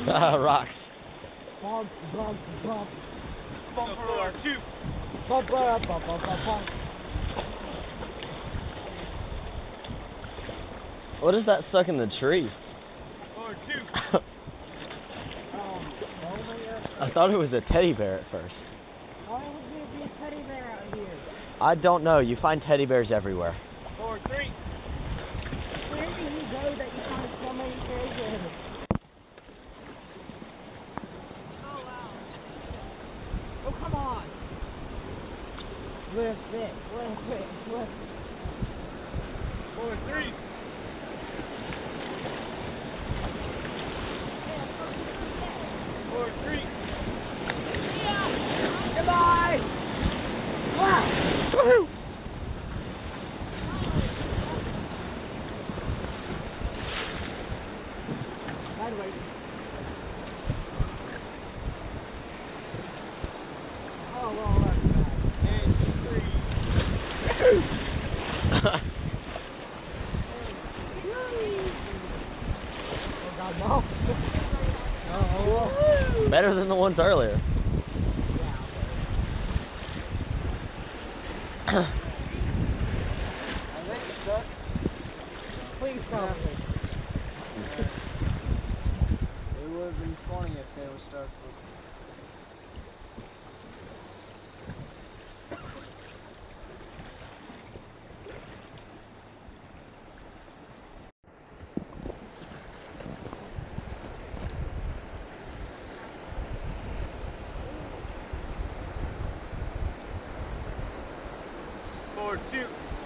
Rocks. Bump, bump, bump. Bump for 2. Bump, bump, bump, bump, bump. What is that stuck in the tree? For 2. I thought it was a teddy bear at first. Why would there be a teddy bear out here? I don't know. You find teddy bears everywhere. For 3. Where do you go that you find so many teddy bears? Oh, wow. Oh, come on. Lift it, lift it, lift it. For 3. For 3. Goodbye! Wow! Woohoo! Sideways. Oh, well, that's bad. And 3. Oh, God, no. Oh, Better than the ones earlier. Are they stuck? Please tell me. It would have been funny if they were stuck. For 2.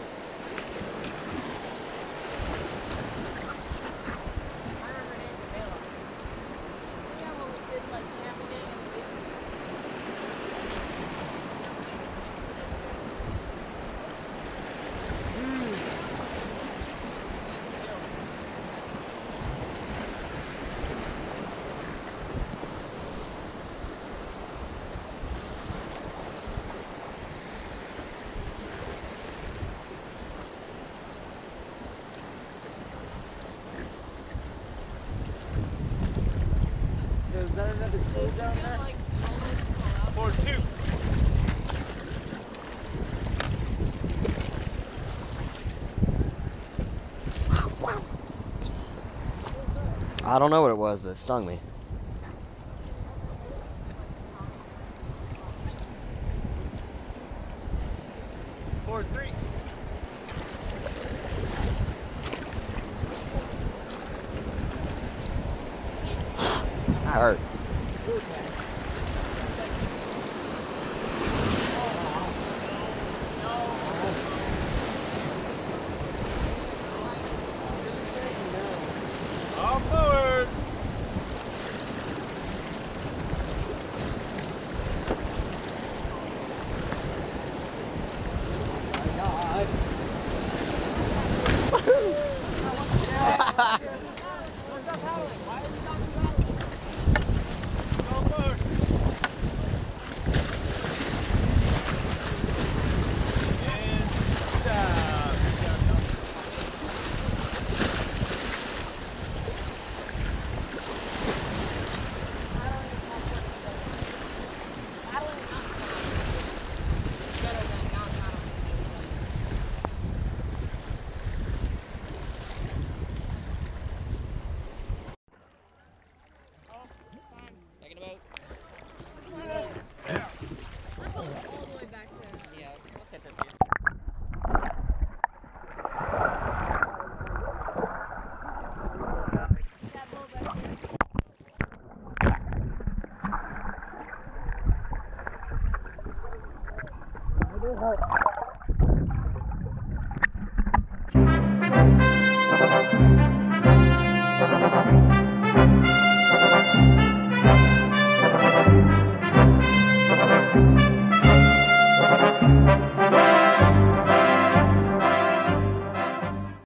So is that another cave down there? For 2. I don't know what it was, but it stung me. For 3. That hurt. All forward. All forward. And stop. Taking a boat. We're all the way back there. Yeah, I'll catch up to you. That boat back there.